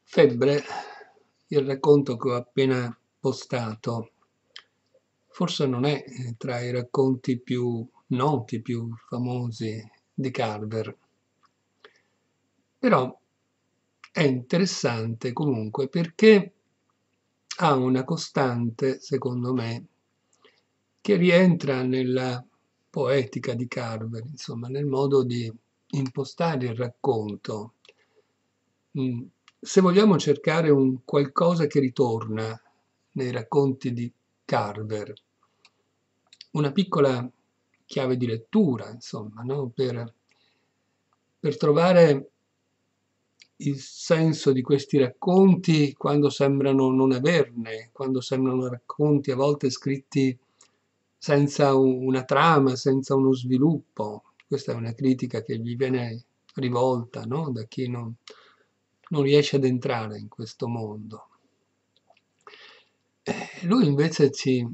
Febbre, il racconto che ho appena postato, forse non è tra i racconti più noti, più famosi di Carver, però è interessante comunque perché ha una costante, secondo me, che rientra nella poetica di Carver, insomma, nel modo di impostare il racconto. Mm, Se vogliamo cercare un qualcosa che ritorna nei racconti di Carver, una piccola chiave di lettura, insomma, no? Per trovare il senso di questi racconti quando sembrano non averne, quando sembrano racconti a volte scritti senza una trama, senza uno sviluppo. Questa è una critica che gli viene rivolta, no? Da chi non riesce ad entrare in questo mondo. Lui invece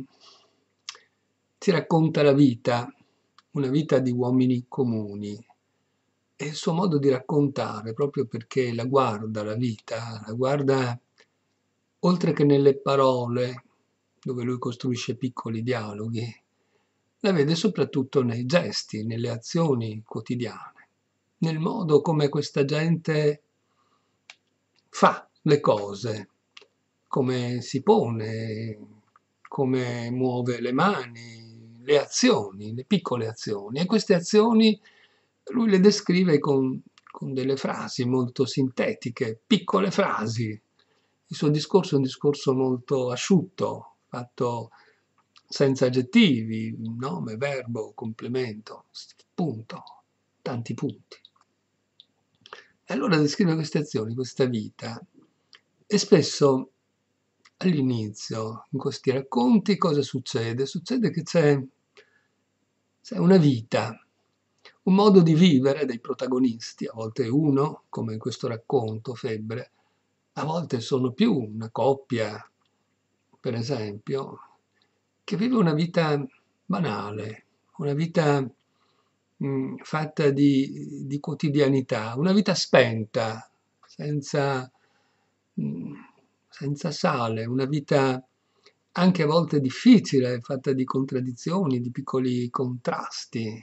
ci racconta la vita, una vita di uomini comuni, e il suo modo di raccontare, proprio perché la guarda la vita, la guarda oltre che nelle parole, dove lui costruisce piccoli dialoghi, la vede soprattutto nei gesti, nelle azioni quotidiane, nel modo come questa gente fa le cose, come si pone, come muove le mani, le azioni, le piccole azioni. E queste azioni lui le descrive con delle frasi molto sintetiche, piccole frasi. Il suo discorso è un discorso molto asciutto, fatto senza aggettivi, nome, verbo, complemento, punto, tanti punti. E allora descrive queste azioni, questa vita, e spesso all'inizio, in questi racconti, cosa succede? Succede che c'è una vita, un modo di vivere dei protagonisti, a volte uno, come in questo racconto, Febbre, a volte sono più, una coppia, per esempio, che vive una vita banale, una vita fatta di quotidianità, una vita spenta, senza, mh, senza sale, una vita anche a volte difficile, fatta di contraddizioni, di piccoli contrasti.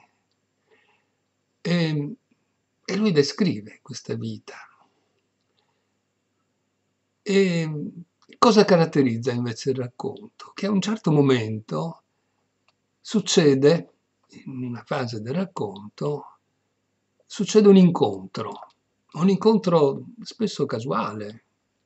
E, e lui descrive questa vita. E cosa caratterizza invece il racconto? Che a un certo momento succede, in una fase del racconto, succede un incontro spesso casuale.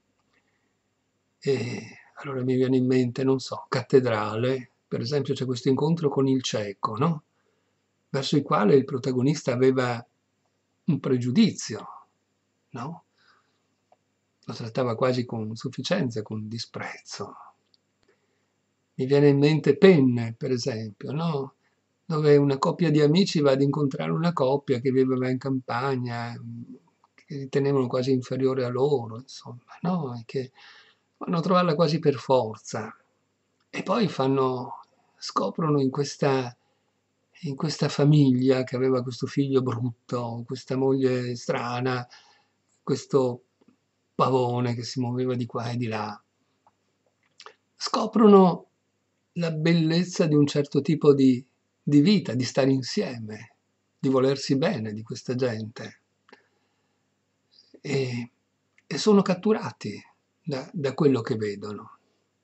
E allora mi viene in mente, non so, Cattedrale, per esempio c'è questo incontro con il cieco, no? Verso il quale il protagonista aveva un pregiudizio, no? Lo trattava quasi con sufficienza, con disprezzo. Mi viene in mente Penne, per esempio, no? Dove una coppia di amici va ad incontrare una coppia che viveva in campagna, che ritenevano quasi inferiore a loro, insomma, no? E che vanno a trovarla quasi per forza. E poi scoprono in questa famiglia che aveva questo figlio brutto, questa moglie strana, questo pavone che si muoveva di qua e di là. Scoprono la bellezza di un certo tipo di vita, di stare insieme, di volersi bene di questa gente. E, e sono catturati da quello che vedono.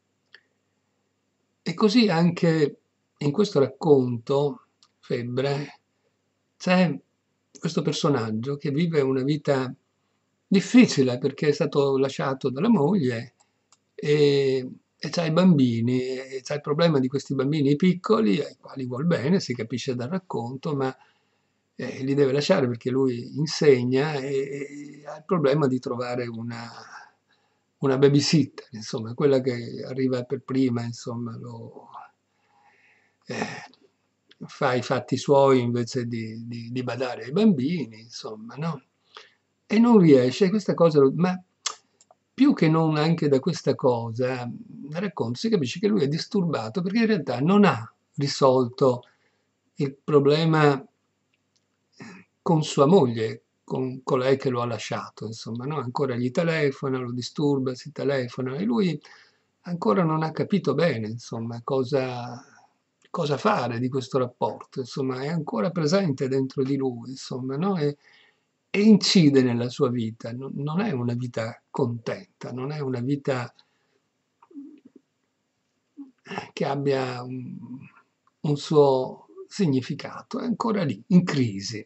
E così anche in questo racconto, Febbre, c'è questo personaggio che vive una vita difficile perché è stato lasciato dalla moglie e c'ha i bambini e c'ha il problema di questi bambini piccoli ai quali vuol bene, si capisce dal racconto, ma li deve lasciare perché lui insegna e ha il problema di trovare una babysitter, insomma, quella che arriva per prima, insomma, eh, fa i fatti suoi invece di badare ai bambini, insomma, no? E non riesce, questa cosa, ma più che non anche da questa cosa, nel racconto si capisce che lui è disturbato perché in realtà non ha risolto il problema con sua moglie, con colei che lo ha lasciato, insomma, no? Ancora gli telefona, lo disturba, si telefona e lui ancora non ha capito bene, insomma, cosa fare di questo rapporto, insomma, è ancora presente dentro di lui, insomma, no? E incide nella sua vita, non è una vita contenta, non è una vita che abbia un suo significato, è ancora lì, in crisi.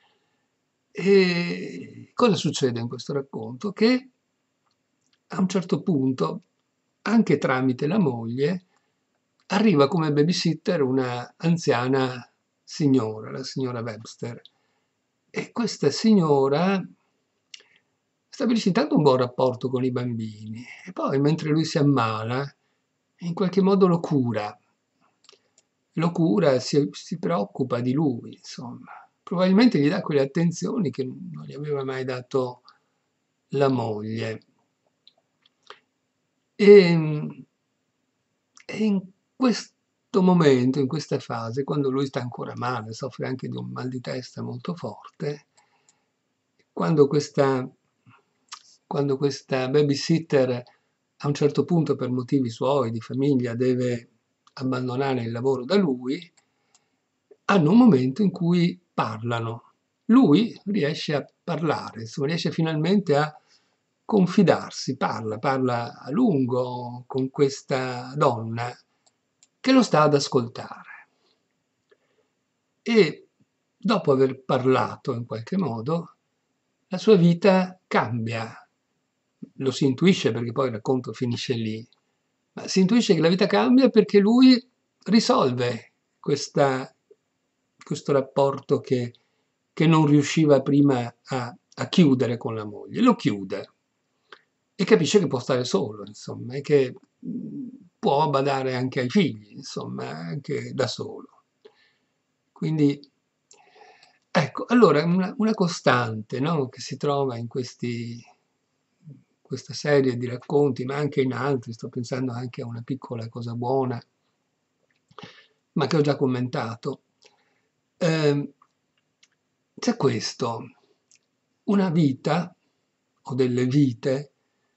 E cosa succede in questo racconto? Che a un certo punto, anche tramite la moglie, arriva come babysitter una anziana signora, la signora Webster. E questa signora stabilisce intanto un buon rapporto con i bambini e poi, mentre lui si ammala, in qualche modo lo cura, si preoccupa di lui, insomma. Probabilmente gli dà quelle attenzioni che non gli aveva mai dato la moglie. E, e in questo momento, in questa fase, quando lui sta ancora male, soffre anche di un mal di testa molto forte, quando questa babysitter a un certo punto per motivi suoi, di famiglia, deve abbandonare il lavoro da lui, hanno un momento in cui parlano. Lui riesce a parlare, insomma, riesce finalmente a confidarsi, parla a lungo con questa donna che lo sta ad ascoltare. E dopo aver parlato in qualche modo, la sua vita cambia. Lo si intuisce perché poi il racconto finisce lì, ma si intuisce che la vita cambia perché lui risolve questo rapporto che non riusciva prima a chiudere con la moglie. Lo chiude e capisce che può stare solo, insomma, e che può badare anche ai figli, insomma, anche da solo. Quindi, ecco, allora una costante, no, che si trova in questa serie di racconti, ma anche in altri, sto pensando anche a una piccola cosa buona, ma che ho già commentato. C'è questo, una vita o delle vite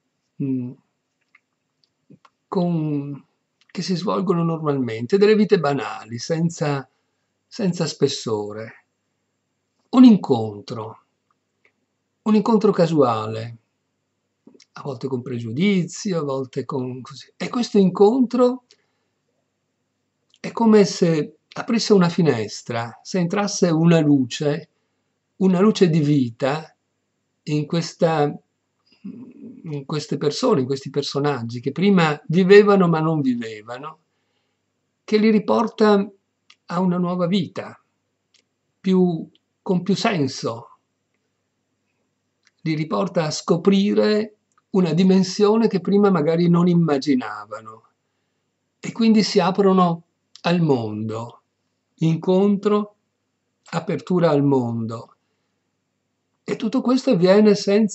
che si svolgono normalmente, delle vite banali, senza spessore. Un incontro casuale, a volte con pregiudizi, a volte con così. E questo incontro è come se aprisse una finestra, se entrasse una luce di vita in queste persone, in questi personaggi che prima vivevano ma non vivevano, che li riporta a una nuova vita, con più senso, li riporta a scoprire una dimensione che prima magari non immaginavano e quindi si aprono al mondo, incontro, apertura al mondo. E tutto questo avviene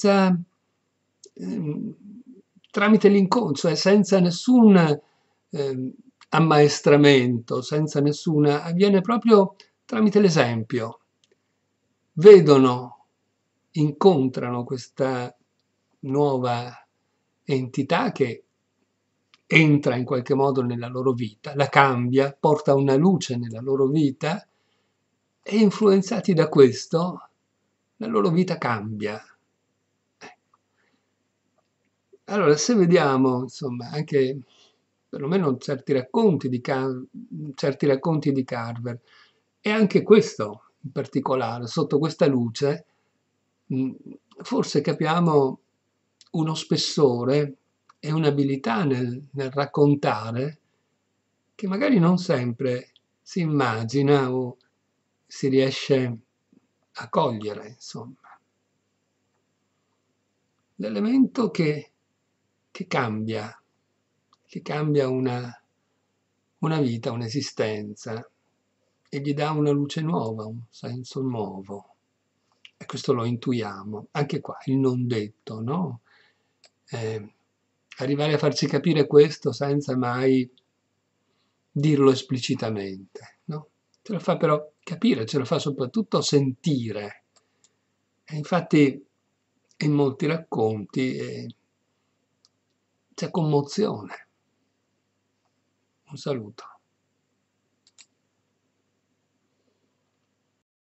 tramite l'incontro, cioè senza nessun ammaestramento, avviene proprio tramite l'esempio. Vedono, incontrano questa nuova entità che entra in qualche modo nella loro vita, la cambia, porta una luce nella loro vita e influenzati da questo la loro vita cambia. Allora, se vediamo, insomma, anche perlomeno certi racconti di Carver, e anche questo in particolare, sotto questa luce, forse capiamo uno spessore e un'abilità nel raccontare che magari non sempre si immagina o si riesce a cogliere, insomma. L'elemento che cambia una vita, un'esistenza e gli dà una luce nuova, un senso nuovo. E questo lo intuiamo. Anche qua, il non detto, no? Arrivare a farci capire questo senza mai dirlo esplicitamente, no? Ce lo fa però capire, ce lo fa soprattutto sentire. E infatti in molti racconti c'è commozione. Un saluto.